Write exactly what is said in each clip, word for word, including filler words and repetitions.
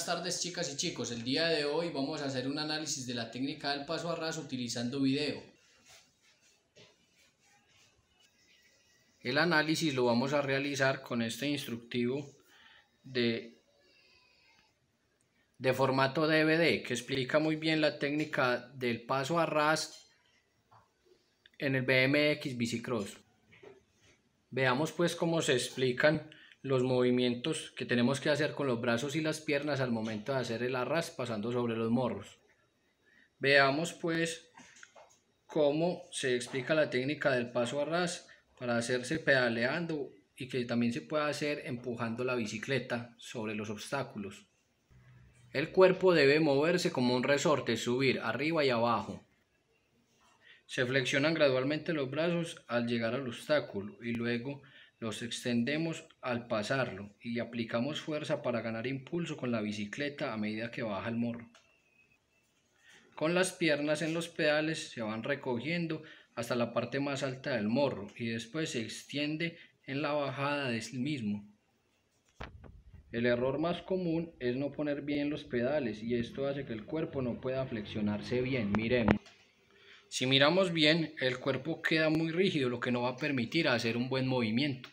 tardes, chicas y chicos. El día de hoy vamos a hacer un análisis de la técnica del paso a ras utilizando video. El análisis lo vamos a realizar con este instructivo de, de formato D V D que explica muy bien la técnica del paso a ras en el B M X Bicicross. Veamos pues cómo se explican los movimientos que tenemos que hacer con los brazos y las piernas al momento de hacer el arras pasando sobre los morros. Veamos pues cómo se explica la técnica del paso a ras para hacerse pedaleando y que también se puede hacer empujando la bicicleta sobre los obstáculos. El cuerpo debe moverse como un resorte, subir arriba y abajo. Se flexionan gradualmente los brazos al llegar al obstáculo y luego los extendemos al pasarlo y aplicamos fuerza para ganar impulso con la bicicleta a medida que baja el morro. Con las piernas en los pedales se van recogiendo hasta la parte más alta del morro y después se extiende en la bajada del mismo. El error más común es no poner bien los pedales y esto hace que el cuerpo no pueda flexionarse bien. Miremos. Si miramos bien, el cuerpo queda muy rígido, lo que no va a permitir hacer un buen movimiento.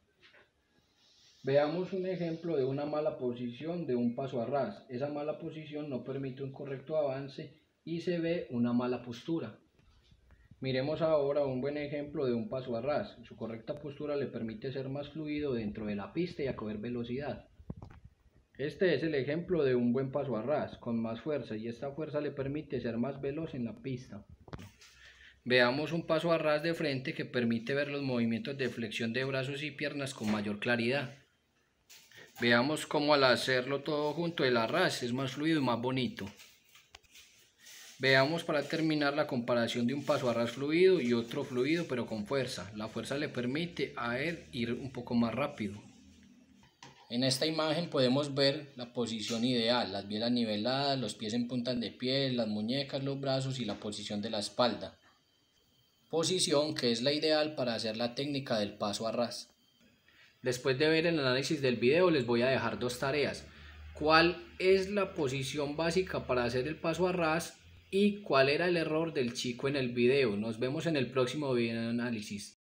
Veamos un ejemplo de una mala posición de un paso a ras. Esa mala posición no permite un correcto avance y se ve una mala postura. Miremos ahora un buen ejemplo de un paso a ras. Su correcta postura le permite ser más fluido dentro de la pista y a coger velocidad. Este es el ejemplo de un buen paso a ras, con más fuerza, y esta fuerza le permite ser más veloz en la pista. Veamos un paso a ras de frente que permite ver los movimientos de flexión de brazos y piernas con mayor claridad. Veamos cómo al hacerlo todo junto el arras es más fluido y más bonito. Veamos para terminar la comparación de un paso a ras fluido y otro fluido pero con fuerza. La fuerza le permite a él ir un poco más rápido. En esta imagen podemos ver la posición ideal, las bielas niveladas, los pies en puntas de pie, las muñecas, los brazos y la posición de la espalda. Posición que es la ideal para hacer la técnica del paso a ras. Después de ver el análisis del video les voy a dejar dos tareas. ¿Cuál es la posición básica para hacer el paso a ras? Y cuál era el error del chico en el video. Nos vemos en el próximo video análisis.